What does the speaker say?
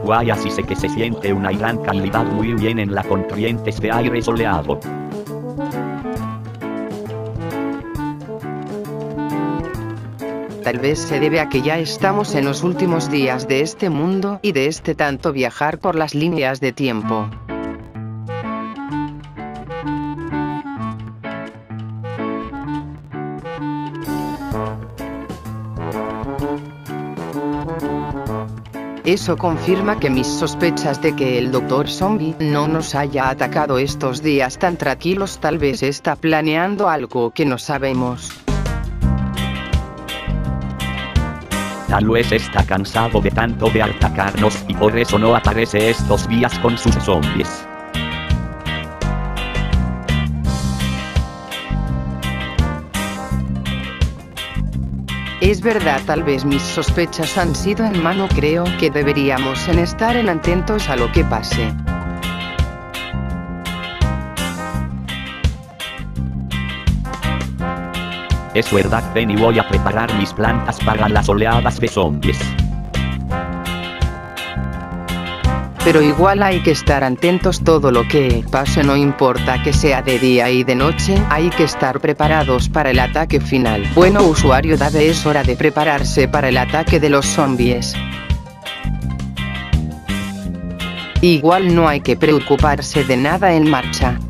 Guayas y sé que se siente una gran calidad muy bien en la corrientes de aire soleado. Tal vez se debe a que ya estamos en los últimos días de este mundo y de este tanto viajar por las líneas de tiempo. Eso confirma que mis sospechas de que el Dr. Zombie no nos haya atacado estos días tan tranquilos tal vez está planeando algo que no sabemos. Tal vez está cansado de tanto de atacarnos y por eso no aparece estos días con sus zombies. Es verdad, tal vez mis sospechas han sido en mano. Creo que deberíamos estar atentos a lo que pase. Es verdad, Penny, voy a preparar mis plantas para las oleadas de zombies. Pero igual hay que estar atentos todo lo que pase, no importa que sea de día y de noche, hay que estar preparados para el ataque final. Bueno, usuario Dave, es hora de prepararse para el ataque de los zombies. Igual no hay que preocuparse de nada, en marcha.